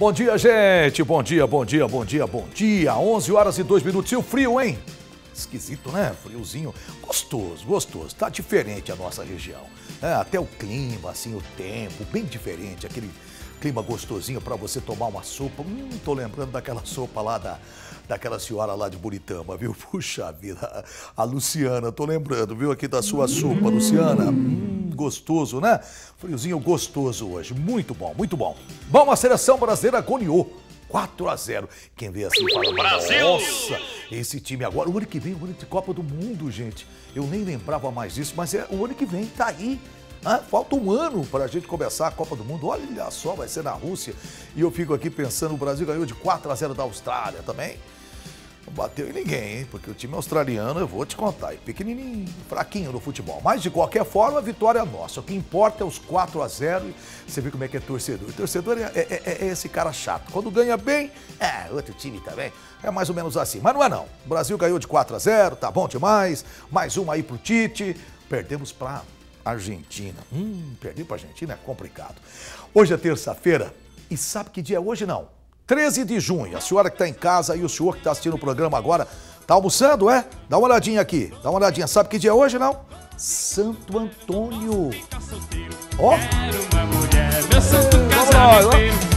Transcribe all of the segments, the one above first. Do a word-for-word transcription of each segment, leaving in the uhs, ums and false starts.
Bom dia, gente. Bom dia, bom dia, bom dia, bom dia. onze horas e dois minutos. E o frio, hein? Esquisito, né? Friozinho. Gostoso, gostoso. Tá diferente a nossa região. É, até o clima, assim, o tempo, bem diferente. Aquele clima gostosinho para você tomar uma sopa. Hum, tô lembrando daquela sopa lá da... daquela senhora lá de Buritama, viu? Puxa vida, a Luciana, tô lembrando, viu? Aqui da sua sopa, Luciana. Hum, gostoso, né? Friozinho gostoso hoje, muito bom, muito bom. Bom, a seleção brasileira goleou quatro a zero. Quem vê assim fala, Brasil! Nossa, esse time agora, o ano que vem, o ano de Copa do Mundo, gente. Eu nem lembrava mais disso, mas é o ano que vem, tá aí. Ah, falta um ano para a gente começar a Copa do Mundo. Olha só, vai ser na Rússia. E eu fico aqui pensando, o Brasil ganhou de quatro a zero da Austrália também. Não bateu em ninguém, hein? Porque o time australiano, eu vou te contar, é pequenininho, fraquinho no futebol. Mas, de qualquer forma, a vitória é nossa. O que importa é os quatro a zero. E você vê como é que é torcedor. O torcedor é, é, é, é esse cara chato. Quando ganha bem, é, outro time também. É mais ou menos assim. Mas não é não. O Brasil ganhou de quatro a zero, tá bom demais. Mais uma aí pro Tite. Perdemos pra Argentina. Hum, perder pra Argentina é complicado. Hoje é terça-feira. E sabe que dia é hoje, não? treze de junho, a senhora que está em casa e o senhor que está assistindo o programa agora, tá almoçando, é? Dá uma olhadinha aqui, dá uma olhadinha. Sabe que dia é hoje, não? Santo Antônio. Ó. Vamos lá, ó.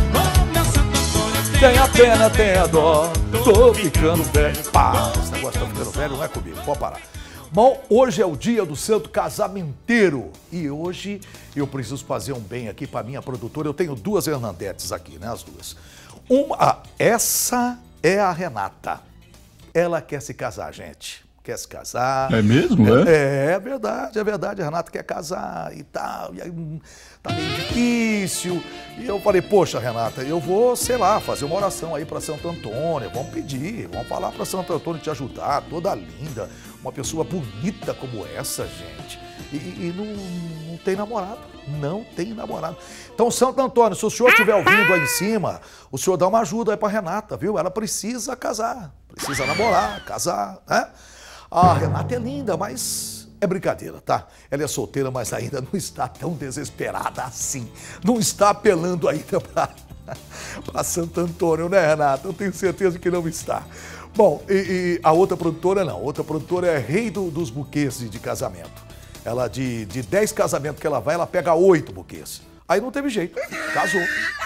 Tenha pena, tenha dó, tô ficando velho. Pá, esse negócio tá ficando velho não é comigo, pode parar. Bom, hoje é o dia do santo casamenteiro e hoje eu preciso fazer um bem aqui para minha produtora. Eu tenho duas Hernandetes aqui, né, as duas. Uma, ah, essa é a Renata. Ela quer se casar, gente. Quer se casar. É mesmo, é? É, é verdade, é verdade. A Renata quer casar e tal. E aí hum, tá meio difícil. E eu falei, poxa, Renata, eu vou, sei lá, fazer uma oração aí para Santo Antônio. Vamos pedir, vamos falar para Santo Antônio te ajudar. Toda linda, uma pessoa bonita como essa, gente. E, e não, não tem namorado, não tem namorado. Então, Santo Antônio, se o senhor estiver ouvindo aí em cima, o senhor dá uma ajuda aí pra Renata, viu? Ela precisa casar, precisa namorar, casar, né? A Renata é linda, mas é brincadeira, tá? Ela é solteira, mas ainda não está tão desesperada assim. Não está apelando ainda pra, pra Santo Antônio, né, Renata? Eu tenho certeza que não está. Bom, e, e a outra produtora não. A outra produtora é rei do, dos buquês de, de casamento. Ela, de, de dez casamentos que ela vai, ela pega oito buquês. Aí não teve jeito, casou.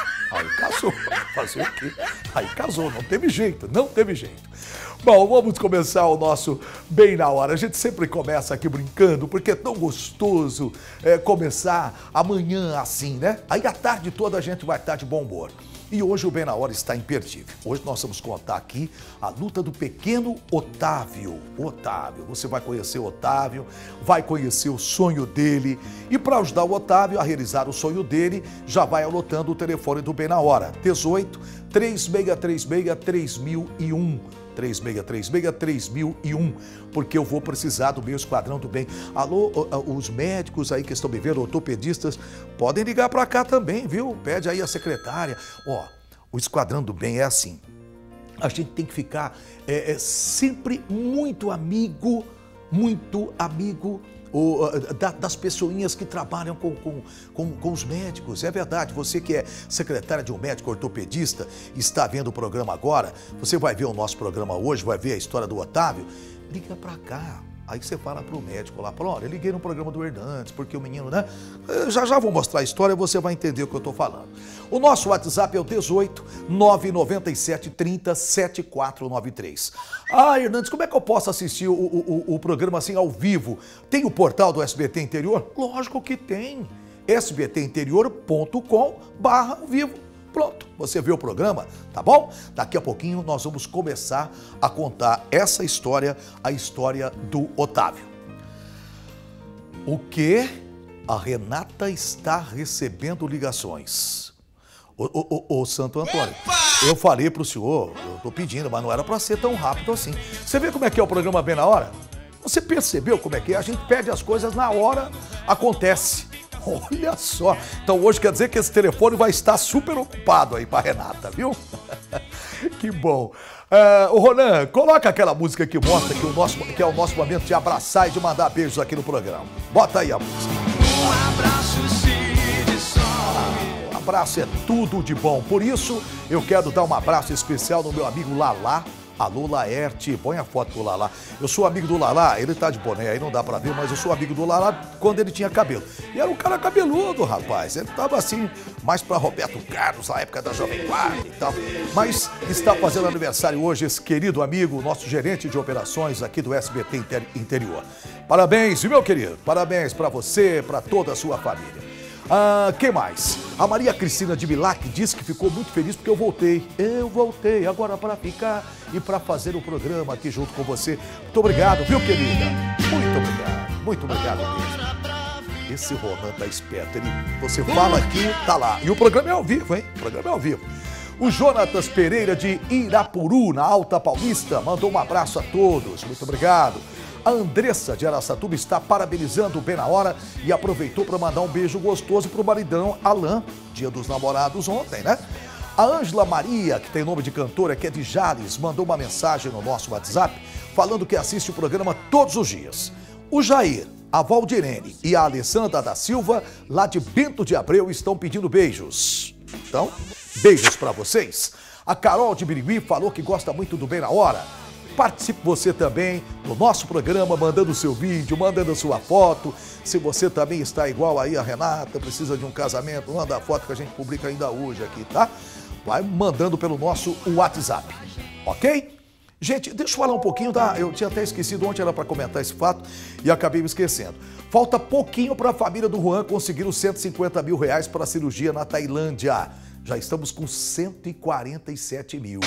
Aí casou. Fazer o quê? Aí casou, não teve jeito, não teve jeito. Bom, vamos começar o nosso Bem na Hora. A gente sempre começa aqui brincando, porque é tão gostoso é, começar amanhã assim, né? Aí a tarde toda a gente vai estar de bom humor. E hoje o Bem na Hora está imperdível. Hoje nós vamos contar aqui a luta do pequeno Otávio. Otávio, você vai conhecer o Otávio, vai conhecer o sonho dele. E para ajudar o Otávio a realizar o sonho dele, já vai anotando o telefone do Bem na Hora. dezoito, três seis três seis, três mil e um. três seis três seis, três mil e um, porque eu vou precisar do meu Esquadrão do Bem. Alô, os médicos aí que estão me vendo, ortopedistas, podem ligar para cá também, viu? Pede aí a secretária. Ó, o Esquadrão do Bem é assim, a gente tem que ficar é, é, sempre muito amigo, muito amigo O, da, das pessoinhas que trabalham com, com, com, com os médicos. É verdade, você que é secretária de um médico ortopedista, está vendo o programa agora, você vai ver o nosso programa hoje, vai ver a história do Otávio, liga pra cá. Aí você fala pro médico lá, fala, olha, eu liguei no programa do Hernandes, porque o menino, né? Eu já já vou mostrar a história, você vai entender o que eu tô falando. O nosso WhatsApp é o dezoito, nove nove sete, trinta, setenta e quatro noventa e três. Ah, Hernandes, como é que eu posso assistir o, o, o, o programa assim ao vivo? Tem o portal do S B T Interior? Lógico que tem. s b t interior ponto com barra vivo. Pronto, você vê o programa, tá bom? Daqui a pouquinho nós vamos começar a contar essa história, a história do Otávio. O que? A Renata está recebendo ligações. Ô, ô, ô, ô Santo Antônio, eu falei pro senhor, eu tô pedindo, mas não era para ser tão rápido assim. Você vê como é que é o programa Bem na Hora? Você percebeu como é que é? A gente pede as coisas na hora, acontece. Olha só, então hoje quer dizer que esse telefone vai estar super ocupado aí para Renata, viu? Que bom. Uh, o Ronan, coloca aquela música que mostra que, o nosso, que é o nosso momento de abraçar e de mandar beijos aqui no programa. Bota aí a música. Um abraço cheio de sol. abraço é tudo de bom. Por isso, eu quero dar um abraço especial no meu amigo Lalá. Alô, Laerte, põe a foto do Lalá. Eu sou amigo do Lalá, ele tá de boné aí, não dá pra ver, mas eu sou amigo do Lalá quando ele tinha cabelo. E era um cara cabeludo, rapaz. Ele tava assim, mais pra Roberto Carlos, na época da Jovem Guarda e tal. Mas está fazendo aniversário hoje esse querido amigo, nosso gerente de operações aqui do S B T Interior. Parabéns, meu querido. Parabéns pra você, pra toda a sua família. Ah, quem mais? A Maria Cristina de Milac disse que ficou muito feliz porque eu voltei. Eu voltei agora para ficar e para fazer o programa aqui junto com você. Muito obrigado, viu, querida? Muito obrigado, muito obrigado mesmo. Esse Ronan tá esperto. Ele, você fala aqui, tá lá. E o programa é ao vivo, hein? O programa é ao vivo. O Jonatas Pereira de Irapuru, na Alta Paulista, mandou um abraço a todos. Muito obrigado. A Andressa de Araçatuba está parabenizando o Bem na Hora e aproveitou para mandar um beijo gostoso para o maridão Alain, dia dos namorados ontem, né? A Ângela Maria, que tem nome de cantora, que é de Jales, mandou uma mensagem no nosso WhatsApp falando que assiste o programa todos os dias. O Jair, a Valdirene e a Alessandra da Silva, lá de Bento de Abreu, estão pedindo beijos. Então, beijos para vocês. A Carol de Birigui falou que gosta muito do Bem na Hora. Participe você também do nosso programa, mandando seu vídeo, mandando sua foto. Se você também está igual aí a Renata, precisa de um casamento, manda a foto que a gente publica ainda hoje aqui, tá? Vai mandando pelo nosso WhatsApp, ok? Gente, deixa eu falar um pouquinho, tá? Eu tinha até esquecido, ontem era para comentar esse fato e acabei me esquecendo. Falta pouquinho para a família do Juan conseguir os cento e cinquenta mil reais para a cirurgia na Tailândia. Já estamos com cento e quarenta e sete mil.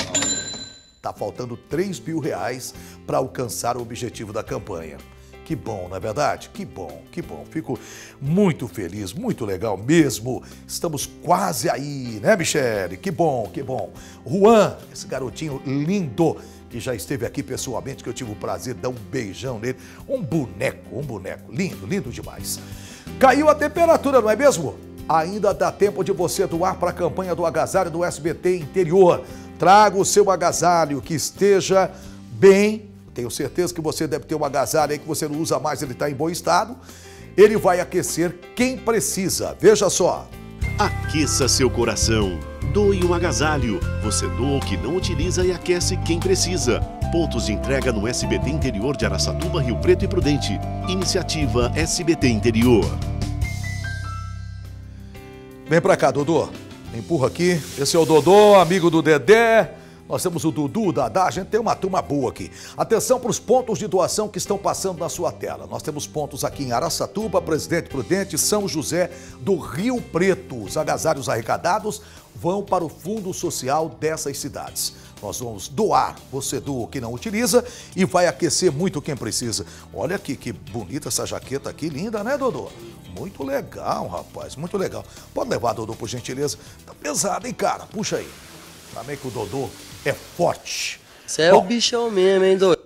Tá faltando três mil reais para alcançar o objetivo da campanha. Que bom, não é verdade? Que bom, que bom. Fico muito feliz, muito legal mesmo. Estamos quase aí, né, Michele? Que bom, que bom. Juan, esse garotinho lindo, que já esteve aqui pessoalmente, que eu tive o prazer de dar um beijão nele. Um boneco, um boneco. Lindo, lindo demais. Caiu a temperatura, não é mesmo? Ainda dá tempo de você doar para a campanha do agasalho do S B T Interior. Traga o seu agasalho que esteja bem. Tenho certeza que você deve ter um agasalho aí que você não usa mais, ele está em bom estado. Ele vai aquecer quem precisa. Veja só. Aqueça seu coração. Doe um agasalho. Você doa o que não utiliza e aquece quem precisa. Pontos de entrega no S B T Interior de Araçatuba, Rio Preto e Prudente. Iniciativa S B T Interior. Vem pra cá, Dodô. Empurra aqui. Esse é o Dodô, amigo do Dedé. Nós temos o Dudu, o Dadá, a gente tem uma turma boa aqui. Atenção para os pontos de doação que estão passando na sua tela. Nós temos pontos aqui em Araçatuba, Presidente Prudente, São José do Rio Preto. Os agasalhos arrecadados vão para o Fundo Social dessas cidades. Nós vamos doar, você doa o que não utiliza e vai aquecer muito quem precisa. Olha aqui, que bonita essa jaqueta aqui, linda, né, Dodô? Muito legal, rapaz, muito legal. Pode levar, Dodô, por gentileza. Tá pesado, hein, cara? Puxa aí. Também que o Dodô é forte. Você é Bom, o bichão mesmo, hein, doido?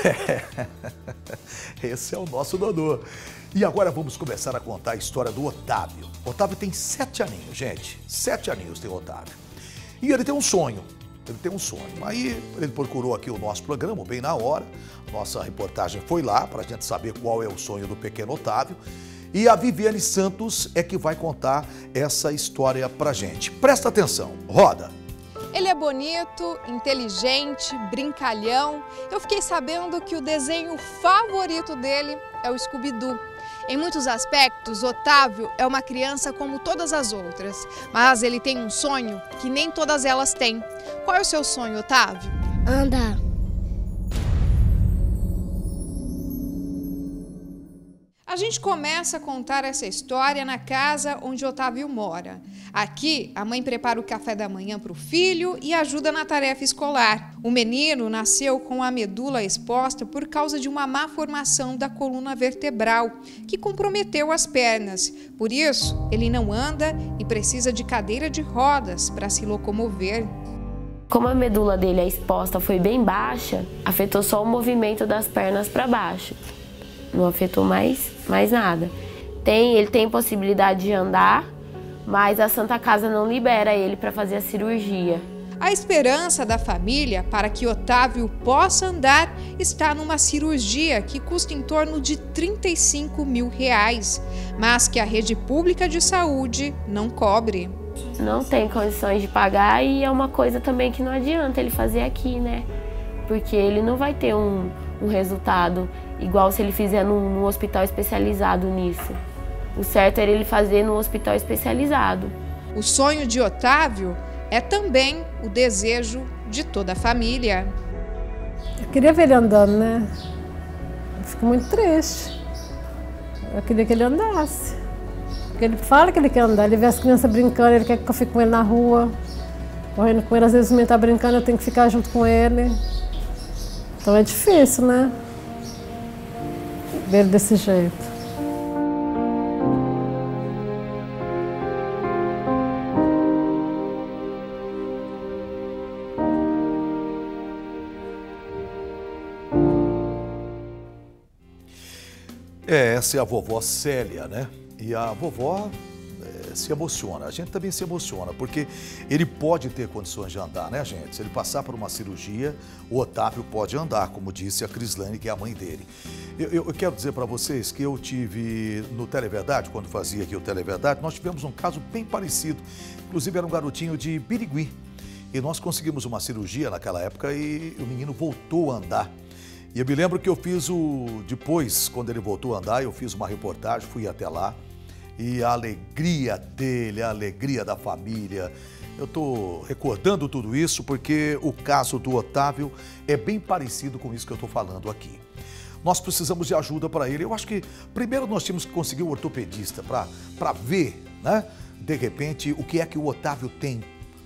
Esse é o nosso Dodô. E agora vamos começar a contar a história do Otávio. Otávio tem sete aninhos, gente. Sete aninhos tem o Otávio. E ele tem um sonho. Ele tem um sonho. Aí ele procurou aqui o nosso programa, Bem na Hora. Nossa reportagem foi lá para a gente saber qual é o sonho do pequeno Otávio. E a Viviane Santos é que vai contar essa história pra gente. Presta atenção. Roda. Ele é bonito, inteligente, brincalhão. Eu fiquei sabendo que o desenho favorito dele é o Scooby-Doo. Em muitos aspectos, Otávio é uma criança como todas as outras, mas ele tem um sonho que nem todas elas têm. Qual é o seu sonho, Otávio? Andar. A gente começa a contar essa história na casa onde Otávio mora. Aqui, a mãe prepara o café da manhã para o filho e ajuda na tarefa escolar. O menino nasceu com a medula exposta por causa de uma má formação da coluna vertebral, que comprometeu as pernas. Por isso, ele não anda e precisa de cadeira de rodas para se locomover. Como a medula dele, a exposta, foi bem baixa, afetou só o movimento das pernas para baixo. Não afetou mais, mais nada. Tem, ele tem possibilidade de andar, mas a Santa Casa não libera ele para fazer a cirurgia. A esperança da família para que Otávio possa andar está numa cirurgia que custa em torno de trinta e cinco mil reais, mas que a rede pública de saúde não cobre. não tem condições de pagar e é uma coisa também que não adianta ele fazer aqui, né? Porque ele não vai ter um, um resultado igual se ele fizer num, num hospital especializado nisso. O certo era ele fazer num hospital especializado. O sonho de Otávio é também o desejo de toda a família. Eu queria ver ele andando, né? Eu fico muito triste. Eu queria que ele andasse. Porque ele fala que ele quer andar, ele vê as crianças brincando, ele quer que eu fique com ele na rua. Correndo com ele, às vezes o menino tá brincando, eu tenho que ficar junto com ele. Então é difícil, né? Ver ele desse jeito. É, essa é a vovó Célia, né? E a vovó é, se emociona, a gente também se emociona, porque ele pode ter condições de andar, né, gente? Se ele passar por uma cirurgia, o Otávio pode andar, como disse a Crislane, que é a mãe dele. Eu, eu, eu quero dizer para vocês que eu tive no Televerdade, quando fazia aqui o Televerdade, nós tivemos um caso bem parecido. Inclusive era um garotinho de Birigui. E nós conseguimos uma cirurgia naquela época e o menino voltou a andar. E eu me lembro que eu fiz o... Depois, quando ele voltou a andar, eu fiz uma reportagem, fui até lá. E a alegria dele, a alegria da família. Eu estou recordando tudo isso porque o caso do Otávio é bem parecido com isso que eu estou falando aqui. Nós precisamos de ajuda para ele. Eu acho que primeiro nós tínhamos que conseguir um ortopedista para ver, né, de repente, o que é que o Otávio tem.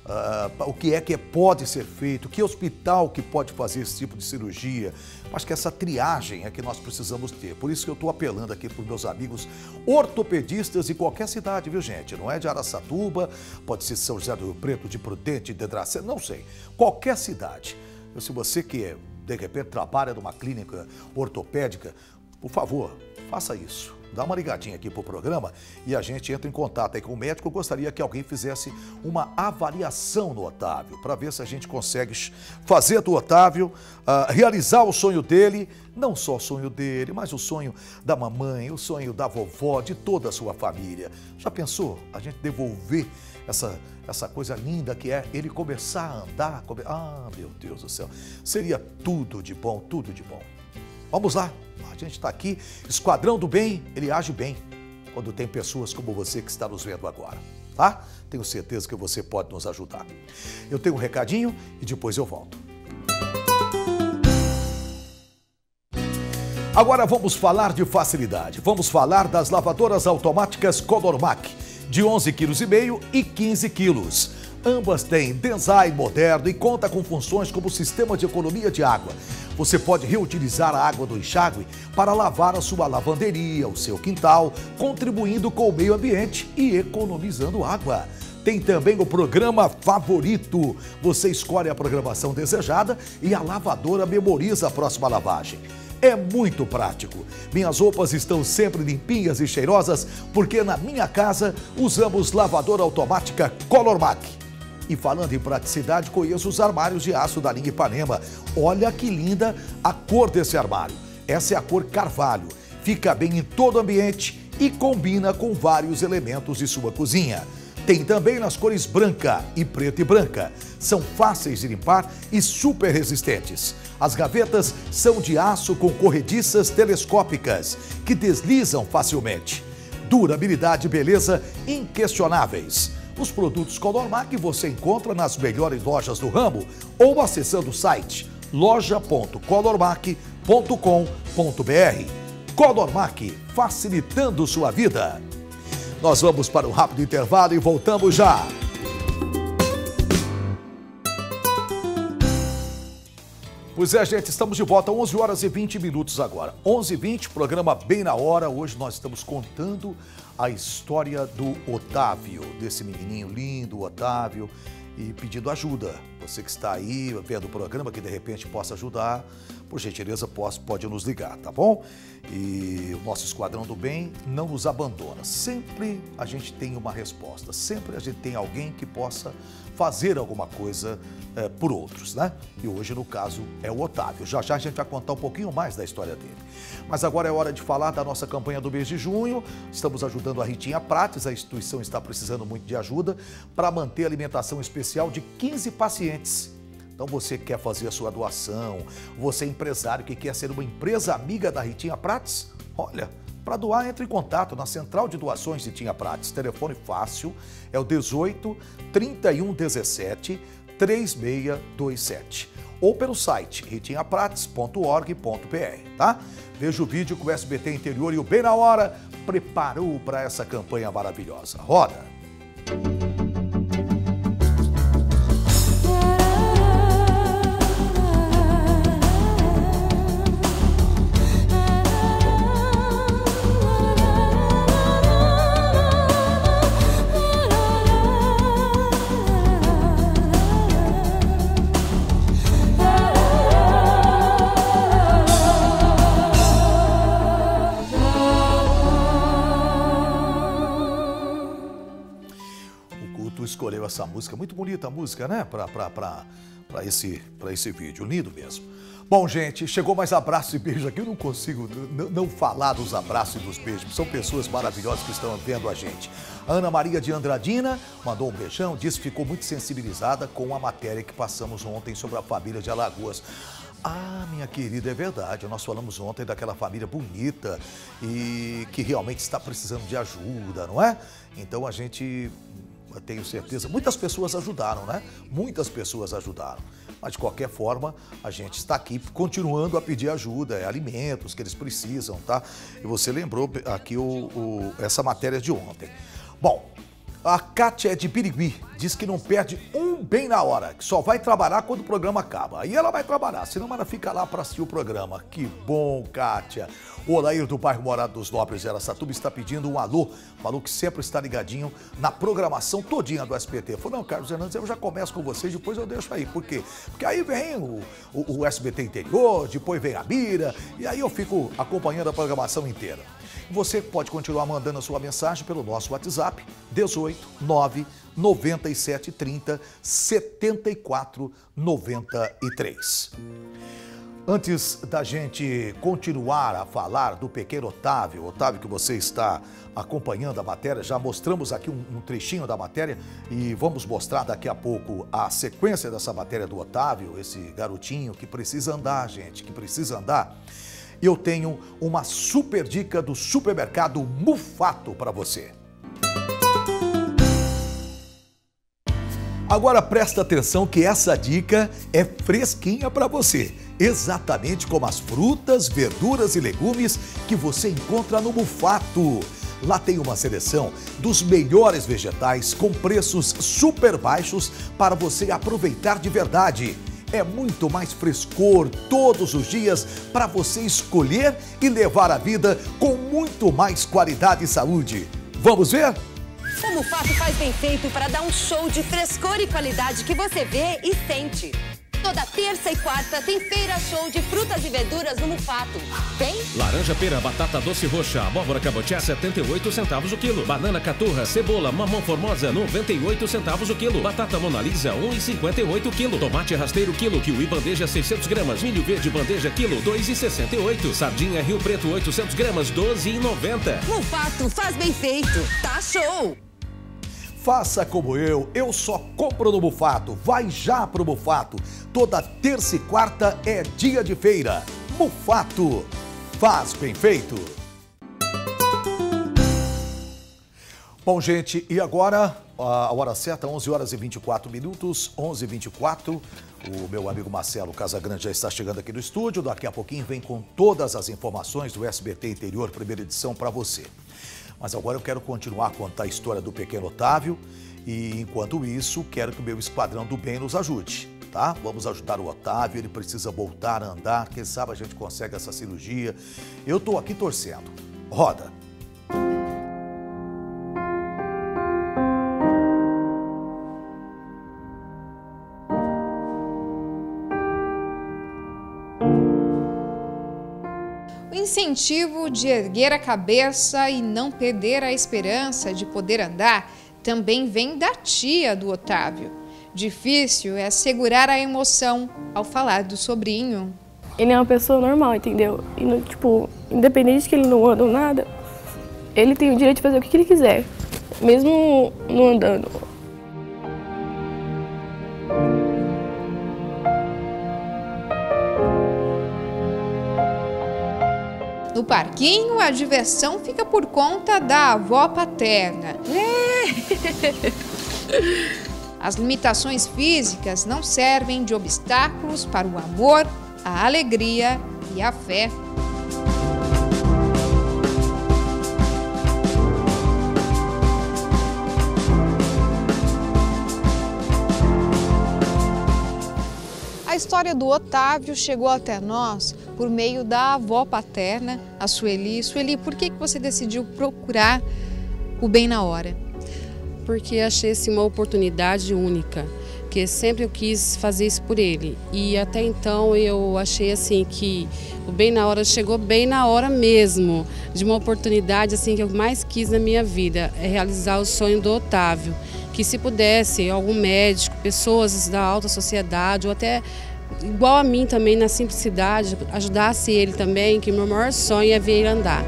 Uh, o que é que pode ser feito, que hospital que pode fazer esse tipo de cirurgia. Acho que essa triagem é que nós precisamos ter. Por isso que eu estou apelando aqui para os meus amigos ortopedistas de qualquer cidade, viu, gente? Não é de Araçatuba, pode ser São José do Rio Preto, de Prudente, de Dracena, não sei. Qualquer cidade. Se você que, de repente, trabalha numa clínica ortopédica, por favor, faça isso. Dá uma ligadinha aqui pro programa e a gente entra em contato aí com o médico. Eu gostaria que alguém fizesse uma avaliação no Otávio, para ver se a gente consegue fazer do Otávio, uh, realizar o sonho dele, não só o sonho dele, mas o sonho da mamãe, o sonho da vovó, de toda a sua família. Já pensou? A gente devolver essa, essa coisa linda que é ele começar a andar. Come... Ah, meu Deus do céu. Seria tudo de bom, tudo de bom. Vamos lá, a gente está aqui, Esquadrão do Bem, ele age bem quando tem pessoas como você que está nos vendo agora, tá? Tenho certeza que você pode nos ajudar. Eu tenho um recadinho e depois eu volto. Agora vamos falar de facilidade, vamos falar das lavadoras automáticas Colormac, de onze vírgula cinco quilos e quinze quilos. Ambas têm design moderno e conta com funções como sistema de economia de água. Você pode reutilizar a água do enxágue para lavar a sua lavanderia, o seu quintal, contribuindo com o meio ambiente e economizando água. Tem também o programa Favorito. Você escolhe a programação desejada e a lavadora memoriza a próxima lavagem. É muito prático. Minhas roupas estão sempre limpinhas e cheirosas porque na minha casa usamos lavadora automática Colormac. E falando em praticidade, conheço os armários de aço da linha Ipanema. Olha que linda a cor desse armário. Essa é a cor carvalho. Fica bem em todo ambiente e combina com vários elementos de sua cozinha. Tem também nas cores branca e preta e branca. São fáceis de limpar e super resistentes. As gavetas são de aço com corrediças telescópicas que deslizam facilmente. Durabilidade e beleza inquestionáveis. Os produtos Colormac você encontra nas melhores lojas do ramo ou acessando o site loja ponto colormac ponto com ponto br. Colormac, facilitando sua vida. Nós vamos para um rápido intervalo e voltamos já. Pois é, gente, estamos de volta, onze horas e vinte minutos agora. onze e vinte, programa bem na hora. Hoje nós estamos contando a história do Otávio, desse menininho lindo, Otávio, e pedindo ajuda. Você que está aí vendo o programa, que de repente possa ajudar, por gentileza, pode, pode nos ligar, tá bom? E o nosso Esquadrão do Bem não nos abandona. Sempre a gente tem uma resposta, sempre a gente tem alguém que possa fazer alguma coisa é, por outros, né? E hoje, no caso, é o Otávio. Já já a gente vai contar um pouquinho mais da história dele. Mas agora é hora de falar da nossa campanha do mês de junho. Estamos ajudando a Ritinha Prates, a instituição está precisando muito de ajuda para manter a alimentação especial de quinze pacientes. Então você quer fazer a sua doação, você é empresário que quer ser uma empresa amiga da Ritinha Prates? Olha, para doar, entre em contato na Central de Doações Ritinha Prates. Telefone fácil é o dezoito, trinta e um, dezessete, trinta e seis vinte e sete. Ou pelo site ritinha prates ponto org ponto br, tá? Veja o vídeo que o S B T Interior e o Bem na Hora preparou para essa campanha maravilhosa. Roda! Escolheu essa música, muito bonita a música, né? Para esse, para esse vídeo, lindo mesmo. Bom, gente, chegou mais abraço e beijo aqui. Eu não consigo não falar dos abraços e dos beijos. São pessoas maravilhosas que estão vendo a gente. A Ana Maria de Andradina mandou um beijão, disse que ficou muito sensibilizada com a matéria que passamos ontem sobre a família de Alagoas. Ah, minha querida, é verdade. Nós falamos ontem daquela família bonita e que realmente está precisando de ajuda, não é? Então a gente... Eu tenho certeza, muitas pessoas ajudaram, né? Muitas pessoas ajudaram. Mas, de qualquer forma, a gente está aqui continuando a pedir ajuda, é alimentos que eles precisam, tá? E você lembrou aqui o, o, essa matéria de ontem. Bom, a Kátia é de Birigui, diz que não perde um bem na hora, que só vai trabalhar quando o programa acaba. Aí ela vai trabalhar, senão ela fica lá para assistir o programa. Que bom, Kátia. O Olair do bairro Morado dos Nobres de Araçatuba está pedindo um alô. Falou que sempre está ligadinho na programação todinha do S B T. Falou, não, Carlos Hernandes, eu já começo com vocês, depois eu deixo aí. Por quê? Porque aí vem o, o, o S B T Interior, depois vem a Mira, e aí eu fico acompanhando a programação inteira. Você pode continuar mandando a sua mensagem pelo nosso WhatsApp, dezoito, nove, noventa e sete, trinta, setenta e quatro, noventa e três. Antes da gente continuar a falar do pequeno Otávio, Otávio que você está acompanhando a matéria, já mostramos aqui um, um trechinho da matéria e vamos mostrar daqui a pouco a sequência dessa matéria do Otávio, esse garotinho que precisa andar, gente, que precisa andar. Eu tenho uma super dica do supermercado Mufato para você. Agora presta atenção que essa dica é fresquinha para você. Exatamente como as frutas, verduras e legumes que você encontra no Mufato. Lá tem uma seleção dos melhores vegetais com preços super baixos para você aproveitar de verdade. É muito mais frescor todos os dias para você escolher e levar a vida com muito mais qualidade e saúde. Vamos ver? O Mufato faz bem feito para dar um show de frescor e qualidade que você vê e sente. Toda terça e quarta tem feira show de frutas e verduras no Mufato. Vem? Laranja pera, batata doce roxa, abóbora cabotiá, setenta e oito centavos o quilo. Banana caturra, cebola, mamão formosa, noventa e oito centavos o quilo. Batata Monalisa, um real e cinquenta e oito o quilo. Tomate rasteiro quilo, kiwi bandeja seiscentos gramas. Milho verde bandeja quilo, dois reais e sessenta e oito. Sardinha Rio Preto oitocentos gramas, doze reais e noventa. Mufato faz bem feito. Tá show! Faça como eu, eu só compro no Mufato. Vai já pro Mufato. Toda terça e quarta é dia de feira. Mufato, faz bem feito. Bom, gente, e agora a hora certa, onze horas e vinte e quatro minutos, onze e vinte e quatro. O meu amigo Marcelo Casagrande já está chegando aqui no estúdio. Daqui a pouquinho vem com todas as informações do S B T Interior, primeira edição, para você. Mas agora eu quero continuar a contar a história do pequeno Otávio e, enquanto isso, quero que o meu Esquadrão do Bem nos ajude, tá? Vamos ajudar o Otávio, ele precisa voltar a andar, quem sabe a gente consegue essa cirurgia. Eu tô aqui torcendo. Roda! Incentivo de erguer a cabeça e não perder a esperança de poder andar também vem da tia do Otávio. Difícil é segurar a emoção ao falar do sobrinho. Ele é uma pessoa normal, entendeu? E, não, tipo, independente de que ele não anda ou nada, ele tem o direito de fazer o que ele quiser, mesmo não andando. No parquinho, a diversão fica por conta da avó paterna. As limitações físicas não servem de obstáculos para o amor, a alegria e a fé. A história do Otávio chegou até nós por meio da avó paterna, a Sueli. Sueli, por que você decidiu procurar o Bem na Hora? Porque achei assim, uma oportunidade única, porque sempre eu quis fazer isso por ele. E até então eu achei assim que o Bem na Hora chegou bem na hora mesmo, de uma oportunidade assim que eu mais quis na minha vida, é realizar o sonho do Otávio. Que se pudesse, algum médico, pessoas da alta sociedade, ou até igual a mim também, na simplicidade, ajudasse ele também, que o meu maior sonho é ver ele andar.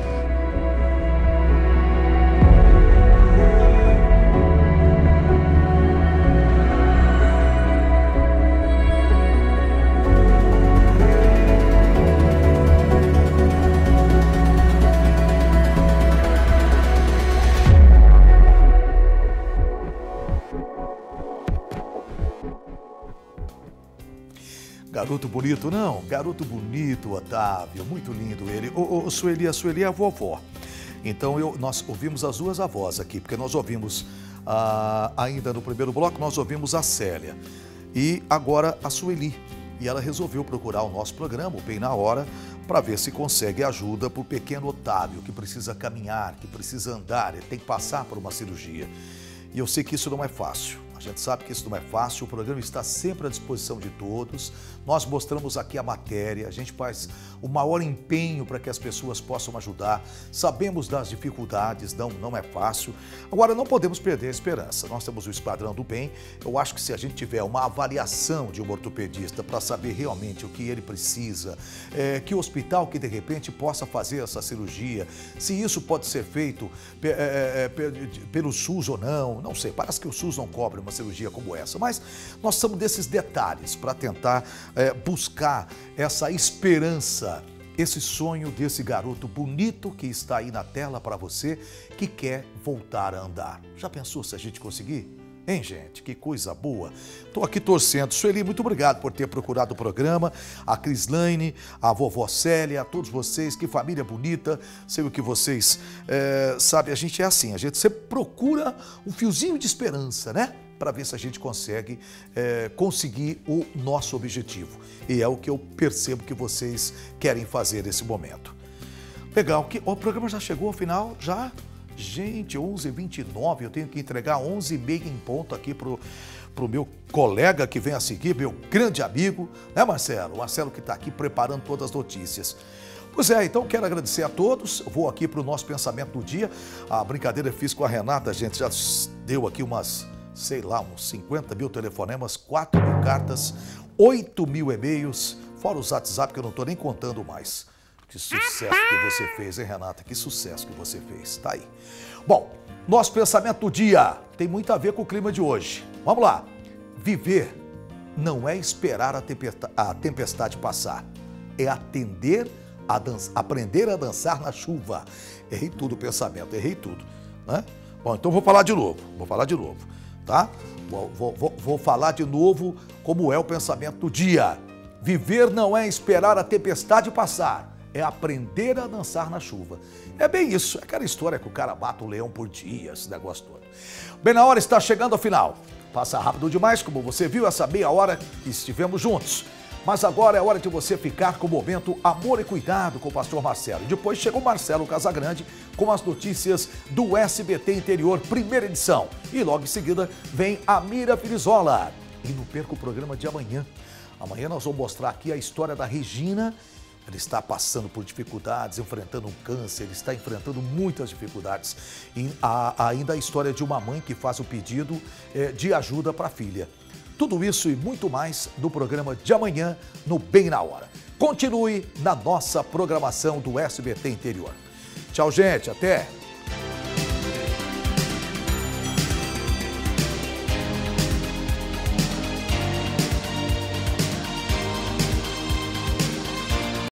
Garoto bonito, não? Garoto bonito, Otávio, muito lindo ele. Ô, ô, Sueli, a Sueli é a vovó. Então, eu, nós ouvimos as duas avós aqui, porque nós ouvimos, ah, ainda no primeiro bloco, nós ouvimos a Célia. E agora a Sueli. E ela resolveu procurar o nosso programa, o Bem na Hora, para ver se consegue ajuda para o pequeno Otávio, que precisa caminhar, que precisa andar, ele tem que passar por uma cirurgia. E eu sei que isso não é fácil. A gente sabe que isso não é fácil, o programa está sempre à disposição de todos. Nós mostramos aqui a matéria, a gente faz o maior empenho para que as pessoas possam ajudar. Sabemos das dificuldades, não, não é fácil. Agora, não podemos perder a esperança. Nós temos o Esquadrão do Bem. Eu acho que se a gente tiver uma avaliação de um ortopedista para saber realmente o que ele precisa, é, que hospital que de repente possa fazer essa cirurgia, se isso pode ser feito é, é, pelo SUS ou não, não sei. Parece que o SUS não cobre uma cirurgia como essa, mas nós estamos desses detalhes para tentar é, buscar essa esperança, esse sonho desse garoto bonito que está aí na tela para você, que quer voltar a andar. Já pensou se a gente conseguir? Hein, gente? Que coisa boa. Estou aqui torcendo. Sueli, muito obrigado por ter procurado o programa. A Crislaine, a vovó Célia, a todos vocês. Que família bonita. Sei o que vocês é, sabem. A gente é assim. A gente sempre procura um fiozinho de esperança, né? Para ver se a gente consegue é, conseguir o nosso objetivo. E é o que eu percebo que vocês querem fazer nesse momento. Legal. Que, ó, o programa já chegou ao final? Já? Gente, onze e vinte e nove, eu tenho que entregar onze e meia em ponto aqui pro, pro meu colega que vem a seguir, meu grande amigo, né, Marcelo? O Marcelo que está aqui preparando todas as notícias. Pois é, então quero agradecer a todos, vou aqui para o nosso pensamento do dia. A brincadeira que fiz com a Renata, a gente já deu aqui umas, sei lá, uns cinquenta mil telefonemas, quatro mil cartas, oito mil e-mails, fora os WhatsApp que eu não estou nem contando mais. Que sucesso que você fez, hein, Renata? Que sucesso que você fez. Tá aí. Bom, nosso pensamento do dia tem muito a ver com o clima de hoje. Vamos lá. Viver não é esperar a tempestade passar. É atender a dança, aprender a dançar na chuva. Errei tudo o pensamento, errei tudo. Né? Bom, então vou falar de novo. Vou falar de novo, tá? Vou, vou, vou, vou falar de novo como é o pensamento do dia. Viver não é esperar a tempestade passar. É aprender a dançar na chuva. É bem isso, é aquela história que o cara mata o leão por dia, esse negócio todo. Bem na hora, está chegando ao final. Passa rápido demais, como você viu, essa meia hora que estivemos juntos. Mas agora é hora de você ficar com o momento Amor e Cuidado com o pastor Marcelo. E depois chega o Marcelo Casagrande com as notícias do S B T Interior, primeira edição. E logo em seguida vem a Mira Filizola. E não perca o programa de amanhã. Amanhã nós vamos mostrar aqui a história da Regina. Ele está passando por dificuldades, enfrentando um câncer, ele está enfrentando muitas dificuldades. E há ainda a história de uma mãe que faz o pedido é, de ajuda para a filha. Tudo isso e muito mais do programa de amanhã no Bem na Hora. Continue na nossa programação do S B T Interior. Tchau, gente. Até!